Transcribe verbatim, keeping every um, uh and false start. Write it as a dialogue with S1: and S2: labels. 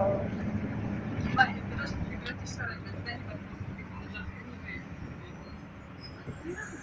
S1: Vai, però se figurati sarebbe bello perché con la